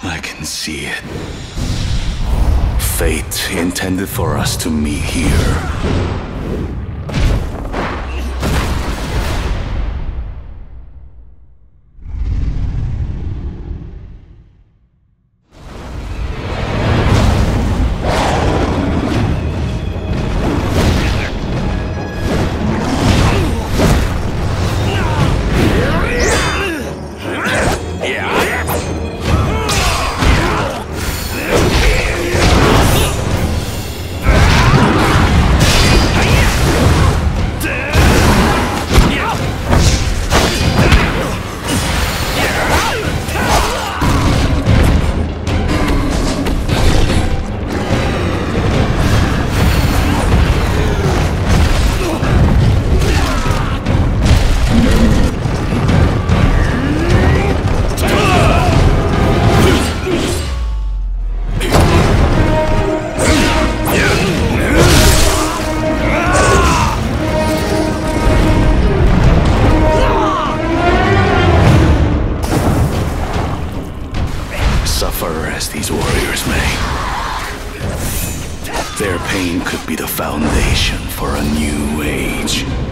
I can see it. Fate intended for us to meet here. Suffer as these warriors may, their pain could be the foundation for a new age.